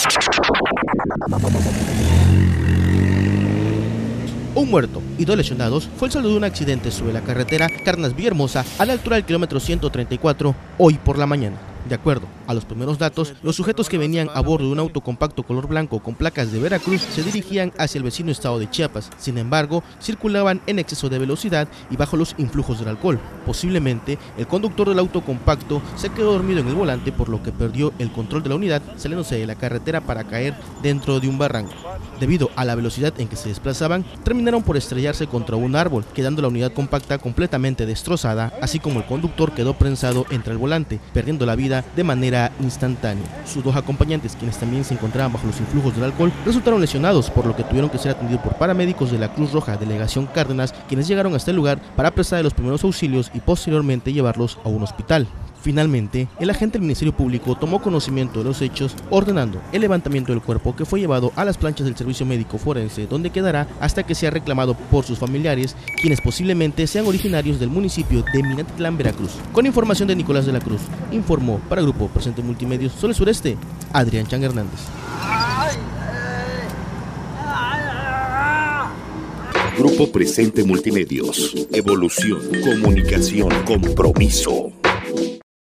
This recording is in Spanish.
Un muerto y 2 lesionados fue el saldo de un accidente sobre la carretera Cárdenas-Villahermosa a la altura del kilómetro 134 hoy por la mañana. De acuerdo a los primeros datos, los sujetos que venían a bordo de un auto compacto color blanco con placas de Veracruz se dirigían hacia el vecino estado de Chiapas. Sin embargo, circulaban en exceso de velocidad y bajo los influjos del alcohol. Posiblemente, el conductor del auto compacto se quedó dormido en el volante, por lo que perdió el control de la unidad, saliéndose de la carretera para caer dentro de un barranco. Debido a la velocidad en que se desplazaban, terminaron por estrellarse contra un árbol, quedando la unidad compacta completamente destrozada, así como el conductor quedó prensado entre el volante, perdiendo la vida de manera instantánea. Sus 2 acompañantes, quienes también se encontraban bajo los influjos del alcohol, resultaron lesionados, por lo que tuvieron que ser atendidos por paramédicos de la Cruz Roja Delegación Cárdenas, quienes llegaron hasta el lugar para prestar los primeros auxilios y posteriormente llevarlos a un hospital. Finalmente, el agente del Ministerio Público tomó conocimiento de los hechos, ordenando el levantamiento del cuerpo, que fue llevado a las planchas del Servicio Médico Forense, donde quedará hasta que sea reclamado por sus familiares, quienes posiblemente sean originarios del municipio de Minatitlán, Veracruz. Con información de Nicolás de la Cruz, informó para Grupo Presente Multimedios Sol Sureste, Adrián Chang Hernández. Grupo Presente Multimedios. Evolución, comunicación, compromiso.